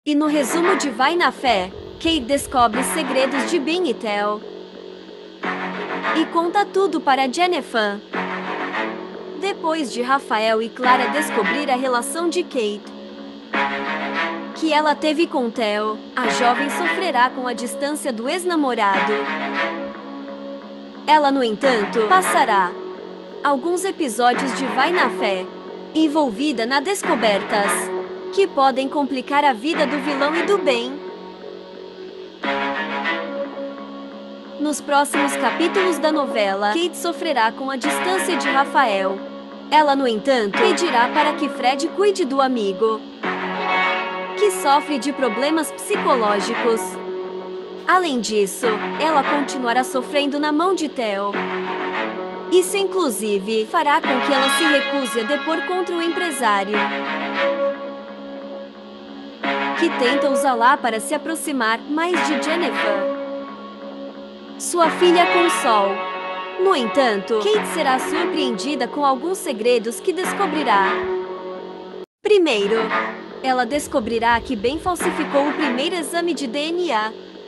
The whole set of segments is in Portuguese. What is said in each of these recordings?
E no resumo de Vai na Fé, Kate descobre segredos de Ben e Theo e conta tudo para Jennifer. Depois de Rafael e Clara descobrir a relação de Kate que ela teve com Theo, a jovem sofrerá com a distância do ex-namorado. Ela, no entanto, passará alguns episódios de Vai na Fé envolvida nas descobertas que podem complicar a vida do vilão e do bem. Nos próximos capítulos da novela, Kate sofrerá com a distância de Rafael. Ela, no entanto, pedirá para que Fred cuide do amigo que sofre de problemas psicológicos. Além disso, ela continuará sofrendo na mão de Theo. Isso, inclusive, fará com que ela se recuse a depor contra o empresário que tenta usá-la para se aproximar mais de Jennifer, sua filha com Sol. No entanto, Kate será surpreendida com alguns segredos que descobrirá. Primeiro, ela descobrirá que Ben falsificou o primeiro exame de DNA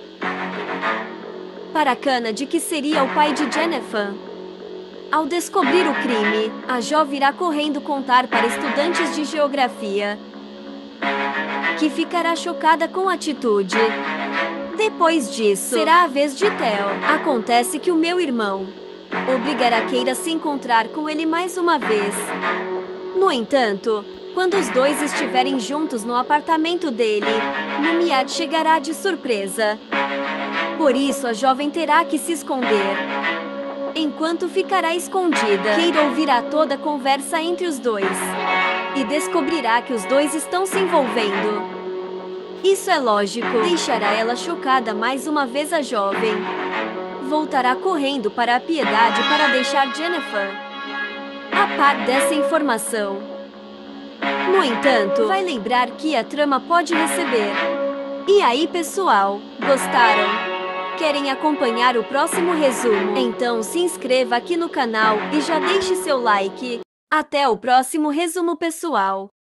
para Kennedy, que seria o pai de Jennifer. Ao descobrir o crime, a jovem irá correndo contar para estudantes de geografia, que ficará chocada com a atitude. Depois disso, será a vez de Theo. Acontece que o meu irmão obrigará Kate a se encontrar com ele mais uma vez. No entanto, quando os dois estiverem juntos no apartamento dele, Lumiar chegará de surpresa. Por isso, a jovem terá que se esconder. Enquanto ficará escondida, Kate ouvirá toda a conversa entre os dois e descobrirá que os dois estão se envolvendo. Isso é lógico, deixará ela chocada mais uma vez. A jovem voltará correndo para a Piedade para deixar Jennifer a par dessa informação. No entanto, vai lembrar que a trama pode receber. E aí, pessoal, gostaram? Querem acompanhar o próximo resumo? Então se inscreva aqui no canal e já deixe seu like. Até o próximo resumo, pessoal!